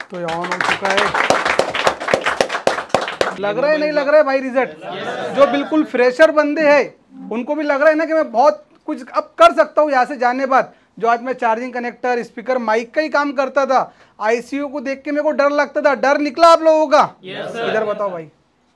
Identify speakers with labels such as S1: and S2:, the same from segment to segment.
S1: तो ये ऑन हो चुका है। लग रहा है नहीं लग रहा है भाई रिजल्ट? जो बिल्कुल फ्रेशर बंदे हैं उनको भी लग रहा है ना कि मैं बहुत कुछ अब कर सकता हूँ यहाँ से जाने बाद। जो आज मैं चार्जिंग कनेक्टर, स्पीकर, माइक का ही काम करता था, आईसीयू को देख के मेरे को डर लगता था, डर निकला आप लोगों का? इधर बताओ भाई,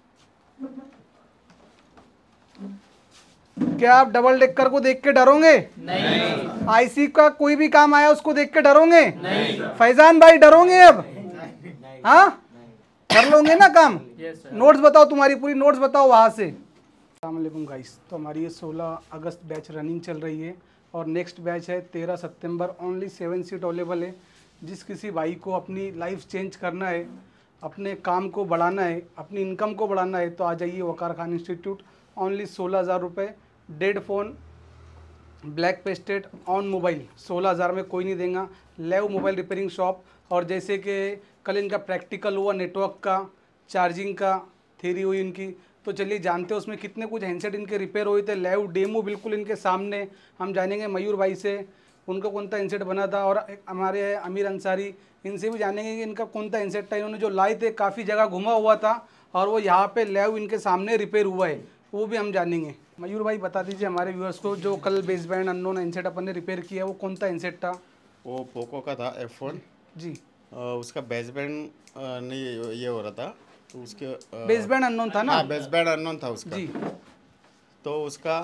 S1: क्या आप डबल डेकर को देख के डरोगे? नहीं। आईसी का कोई भी काम आया उसको देख के डरोगे? नहीं। फैजान भाई डरोगे अब? हाँ कर लोगे ना काम? नोट्स बताओ, तुम्हारी पूरी नोट्स बताओ वहां से। अस्सलाम वालेकुम गाइस, तो हमारी ये 16 अगस्त बैच रनिंग चल रही है और नेक्स्ट बैच है 13 सितंबर। ओनली 7 सीट अवेलेबल है। जिस किसी भाई को अपनी लाइफ चेंज करना है, अपने काम को बढ़ाना है, अपनी इनकम को बढ़ाना है, तो आ जाइए वकार खान इंस्टीट्यूट। ओनली 16,000 रुपये, dead phone, black pasted, on mobile 16,000 में कोई नहीं देगा। लेव मोबाइल रिपेयरिंग शॉप। और जैसे कि कल इनका प्रैक्टिकल हुआ नेटवर्क का, चार्जिंग का, थ्योरी हुई इनकी, तो चलिए जानते हैं उसमें कितने कुछ हैंडसेट इनके रिपेयर हुए थे। लाइव डेमो बिल्कुल इनके सामने हम जानेंगे मयूर भाई से, उनका कौन सा हैंडसेट बना था, और हमारे अमीर अंसारी, इनसे भी जानेंगे कि इनका कौन सा हैंडसेट था। इन्होंने जो लाए थे काफ़ी जगह घुमा हुआ था और वो यहाँ पे लाइव इनके सामने रिपेयर हुआ है, वो भी हम जानेंगे। मयूर भाई बता दीजिए हमारे व्यूअर्स को, जो कल बेसबैंड अननोन हैंडसेट अपन ने रिपेयर किया वो कौन सा हैंडसेट था?
S2: वो पोको का था F1
S1: जी।
S2: उसका बेसबैंड नहीं ये हो रहा था, तो उसके
S1: बेसबैंड अननोन था ना?
S2: हाँ बेसबैंड अननोन था उसका
S1: जी।
S2: तो उसका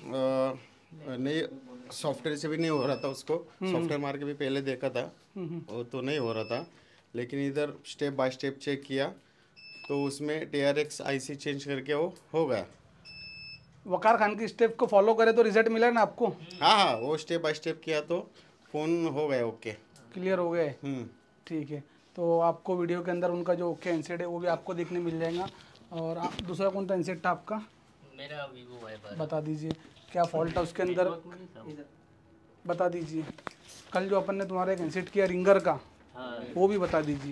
S2: नहीं, सॉफ्टवेयर से भी नहीं हो रहा था उसको। सॉफ्टवेयर मार के भी पहले देखा था, वो तो नहीं हो रहा था। लेकिन इधर स्टेप बाय स्टेप चेक किया तो उसमें TRX IC चेंज करके वो हो गया।
S1: वकार खान की स्टेप को फॉलो करे तो रिजल्ट मिला ना आपको?
S2: हाँ हाँ, वो स्टेप बाय स्टेप किया तो फ़ोन हो गया ओके,
S1: क्लियर हो गए। ठीक है, तो आपको वीडियो के अंदर उनका जो ओके हैंडसेट है वो भी आपको देखने मिल जाएगा। और आप दूसरा कौन सा हैंडसेट था आपका?
S3: मेरा वीवो है।
S1: बता दीजिए क्या फॉल्ट था उसके अंदर, बता दीजिए। कल जो अपन ने तुम्हारा एक हैंडसेट किया रिंगर का, वो भी बता दीजिए,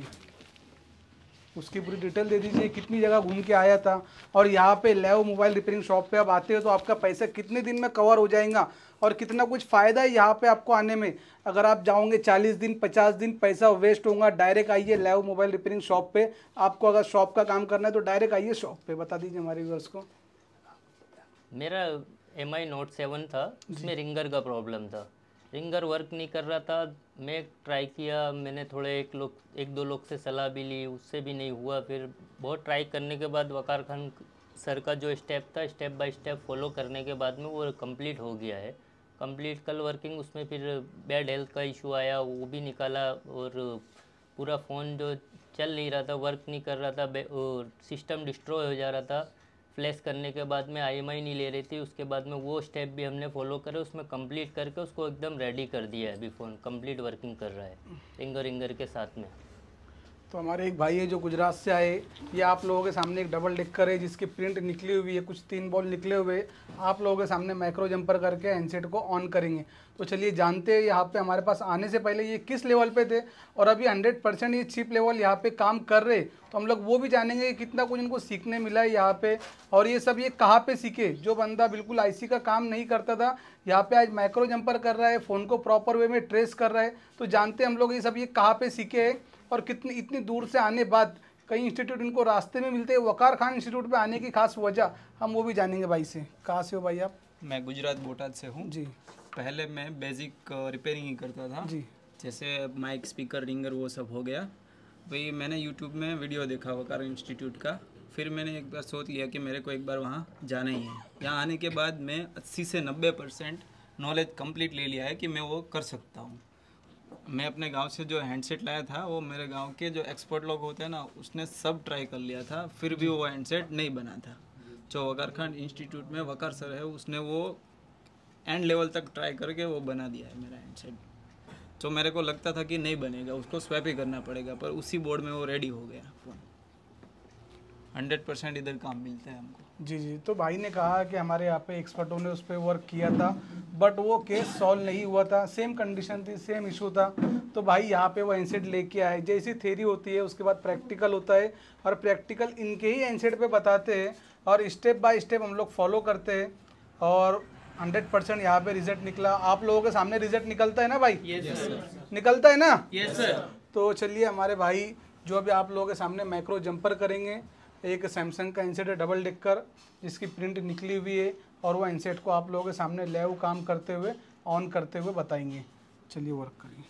S1: उसकी पूरी डिटेल दे दीजिए, कितनी जगह घूम के आया था। और यहाँ पे लेव मोबाइल रिपेयरिंग शॉप पे आप आते हो तो आपका पैसा कितने दिन में कवर हो जाएगा और कितना कुछ फ़ायदा है यहाँ पे आपको आने में। अगर आप जाओगे 40 दिन 50 दिन पैसा वेस्ट होगा। डायरेक्ट आइए लेव मोबाइल रिपेयरिंग शॉप पे। आपको अगर शॉप का काम करना है तो डायरेक्ट आइए शॉप पे। बता दीजिए हमारे व्यूअर्स को।
S3: मेरा MI Note 7 था, उसमें रिंगर का प्रॉब्लम था, रिंगर वर्क नहीं कर रहा था। मैं ट्राई किया, मैंने थोड़े एक दो लोग से सलाह भी ली, उससे भी नहीं हुआ। फिर बहुत ट्राई करने के बाद वकार खान सर का जो स्टेप था, स्टेप बाय स्टेप फॉलो करने के बाद में वो कंप्लीट हो गया है। कंप्लीट कल वर्किंग, उसमें फिर बैड हेल्थ का इशू आया, वो भी निकाला। और पूरा फ़ोन जो चल नहीं रहा था, वर्क नहीं कर रहा था, और सिस्टम डिस्ट्रॉय हो जा रहा था। फ्लैश करने के बाद में IMI नहीं ले रही थी। उसके बाद में वो स्टेप भी हमने फॉलो करे, उसमें कंप्लीट करके उसको एकदम रेडी कर दिया है। अभी फ़ोन कंप्लीट वर्किंग कर रहा है रिंगर के साथ में।
S1: तो हमारे एक भाई है जो गुजरात से आए, ये आप लोगों के सामने एक डबल डेकर है जिसकी प्रिंट निकली हुई है, कुछ 3 बॉल निकले हुए। आप लोगों के सामने माइक्रो जंपर करके हैंडसेट को ऑन करेंगे। तो चलिए जानते हैं यहाँ पे हमारे पास आने से पहले ये किस लेवल पे थे और अभी 100% ये चिप लेवल यहाँ पे काम कर रहे। तो हम लोग वो भी जानेंगे कि कितना कुछ इनको सीखने मिला है यहाँ पे, और ये सब ये कहाँ पे सीखे। जो बंदा बिल्कुल IC का काम नहीं करता था, यहाँ पे आज माइक्रो जंपर कर रहा है, फ़ोन को प्रॉपर वे में ट्रेस कर रहा है। तो जानते हैं हम लोग ये सब ये कहाँ पे सीखे हैं और कितनी इतनी दूर से आने बाद कई इंस्टीट्यूट इनको रास्ते में मिलते हैं। वकार खान इंस्टीट्यूट पे आने की खास वजह हम वो भी जानेंगे भाई से। कहाँ से हो भाई आप?
S4: मैं गुजरात बोटाद से हूँ
S1: जी।
S4: पहले मैं बेसिक रिपेयरिंग ही करता था
S1: जी।
S4: जैसे माइक, स्पीकर, रिंगर वो सब हो गया। भाई मैंने यूट्यूब में वीडियो देखा वकार इंस्टीट्यूट का, फिर मैंने एक बार सोच लिया कि मेरे को एक बार वहाँ जाना ही है। यहाँ आने के बाद मैं 80 से 90% नॉलेज कंप्लीट ले लिया है कि मैं वो कर सकता हूँ। मैं अपने गांव से जो हैंडसेट लाया था, वो मेरे गांव के जो एक्सपर्ट लोग होते हैं ना, उसने सब ट्राई कर लिया था, फिर भी वो हैंडसेट नहीं बना था। जो वकार खान इंस्टीट्यूट में वकार सर है, उसने वो एंड लेवल तक ट्राई करके वो बना दिया है मेरा हैंडसेट। जो मेरे को लगता था कि नहीं बनेगा, उसको स्वैप ही करना पड़ेगा, पर उसी बोर्ड में वो रेडी हो गया फ़ोन। 100% इधर काम मिलता है हमको।
S1: जी जी। तो भाई ने कहा कि हमारे यहाँ पे एक्सपर्टों ने उस पर वर्क किया था, बट वो केस सॉल्व नहीं हुआ था, सेम कंडीशन थी, सेम इशू था। तो भाई यहाँ पे वो हैंडसेट लेके आए। जैसी थ्योरी होती है उसके बाद प्रैक्टिकल होता है, और प्रैक्टिकल इनके ही हैंडसेट पे बताते हैं और स्टेप बाय स्टेप हम लोग फॉलो करते हैं। और 100% यहाँ पे रिजल्ट निकला। आप लोगों के सामने रिजल्ट निकलता है ना भाई?
S4: Yes sir.
S1: निकलता है ना?
S4: Yes sir.
S1: तो चलिए हमारे भाई जो अभी आप लोगों के सामने माइक्रो जंपर करेंगे, एक सैमसंग का इनसेट है डबल डेकर जिसकी प्रिंट निकली हुई है, और वो इनसेट को आप लोगों के सामने लाइव काम करते हुए ऑन करते हुए बताएंगे। चलिए वर्क करिए।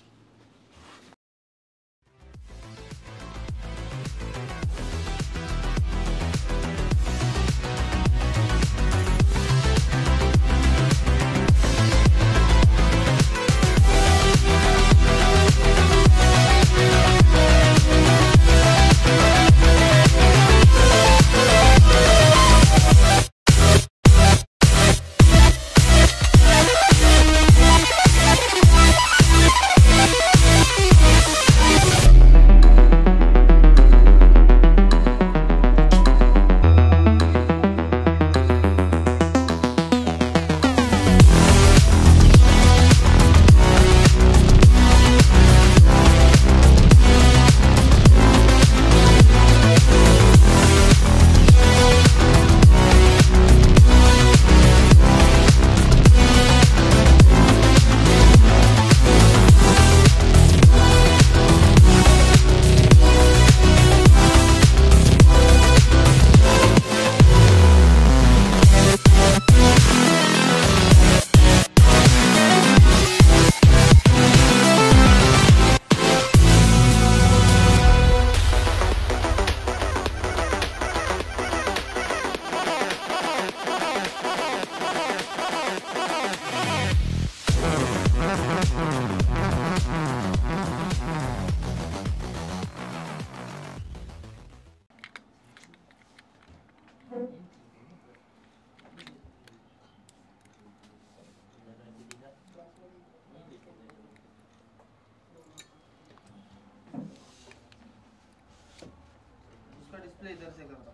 S5: डिस्प्ले इधर से कर दो।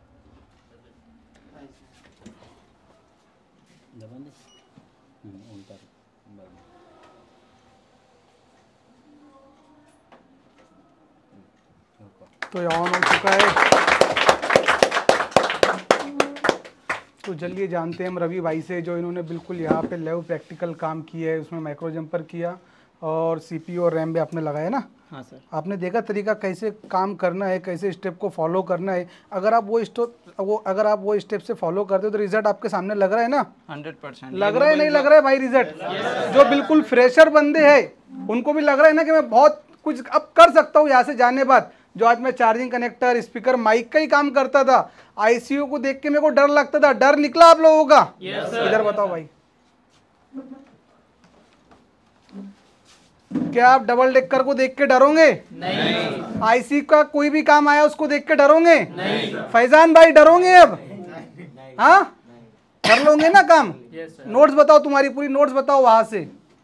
S1: तो ये ऑन हो चुका है। तो चलिए जानते हैं हम रवि भाई से, जो इन्होंने बिल्कुल यहाँ पे लाइव प्रैक्टिकल काम किया है, उसमें माइक्रो जंपर किया और सीपीयू और रैम भी आपने लगाया ना?
S4: हाँ सर।
S1: आपने देखा तरीका कैसे काम करना है, कैसे स्टेप को फॉलो करना है। अगर आप वो स्टेप से फॉलो करते हो तो रिजल्ट आपके सामने लग रहा है ना?
S4: 100%
S1: लग रहा है, नहीं लग रहा है भाई रिजल्ट? जो बिल्कुल फ्रेशर बंदे हैं उनको भी लग रहा है ना कि मैं बहुत कुछ अब कर सकता हूँ यहाँ से जाने बाद। जो आज मैं चार्जिंग कनेक्टर, स्पीकर, माइक का ही काम करता था, आईसीयू को देख के मेरे को डर लगता था, डर निकला आप लोगों का? इधर बताओ भाई, क्या आप डबल डेकर को देख के डरोगे? नहीं। आईसी का कोई भी काम आया उसको देख के डरोगे? नहीं। फैजान भाई डरोगे अब? हाँ, कर लोगे ना काम? नोट्स बताओ, तुम्हारी पूरी नोट्स बताओ वहां से।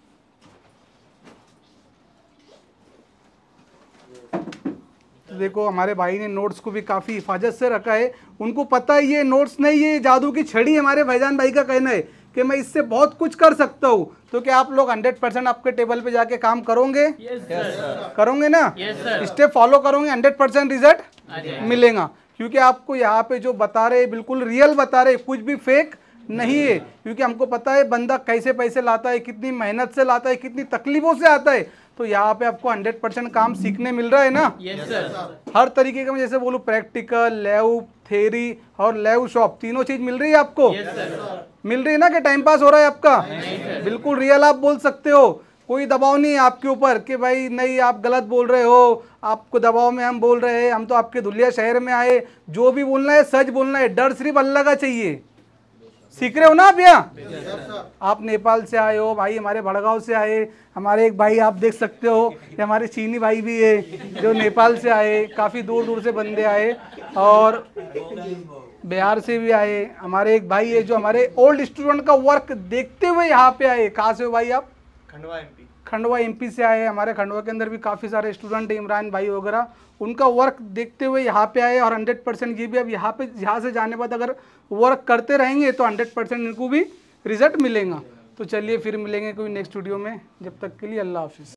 S1: तो देखो हमारे भाई ने नोट्स को भी काफी हिफाजत से रखा है। उनको पता है ये नोट्स नहीं, ये जादू की छड़ी। हमारे भाईजान भाई का कहना है कि मैं इससे बहुत कुछ कर सकता हूँ। तो क्या आप लोग 100% आपके टेबल पे जाके काम करोगे? करोगे ना? स्टेप फॉलो करोगे, 100% रिजल्ट मिलेगा। क्योंकि आपको यहाँ पे जो बता रहे बिल्कुल रियल बता रहे, कुछ भी फेक नहीं है। क्योंकि हमको पता है बंदा कैसे पैसे लाता है, कितनी मेहनत से लाता है, कितनी तकलीफों से आता है। तो यहाँ पे आपको 100% काम सीखने मिल रहा है ना? हर तरीके का, मैं जैसे बोलूँ प्रैक्टिकल, लैब, थ्योरी और लैब शॉप, तीनों चीज मिल रही है आपको? मिल रही है ना? कि टाइम पास हो रहा है आपका? बिल्कुल रियल आप बोल सकते हो, कोई दबाव नहीं है आपके ऊपर कि भाई नहीं आप गलत बोल रहे हो, आपको दबाव में हम बोल रहे हैं। हम तो आपके धुलिया शहर में आए, जो भी बोलना है सच बोलना है, डर सिर्फ अल्लाह का चाहिए। सीख रहे हो ना आप? यहाँ आप नेपाल से आए हो भाई, हमारे भड़गांव से आए, हमारे एक भाई आप देख सकते हो, ये हमारे चीनी भाई भी है जो नेपाल से आए, काफ़ी दूर दूर से बंदे आए, और बिहार से भी आए। हमारे एक भाई है जो हमारे ओल्ड स्टूडेंट का वर्क देखते हुए यहाँ पे आए। कहाँ से हो भाई आप? खंडवा एमपी से आए। हमारे खंडवा के अंदर भी काफ़ी सारे स्टूडेंट हैं, इमरान भाई वगैरह, उनका वर्क देखते हुए यहाँ पे आए। और 100% ये भी अब यहाँ से जाने बाद अगर वर्क करते रहेंगे तो 100% इनको भी रिजल्ट मिलेगा। तो चलिए फिर मिलेंगे कोई नेक्स्ट वीडियो में, जब तक के लिए अल्लाह हाफिज़।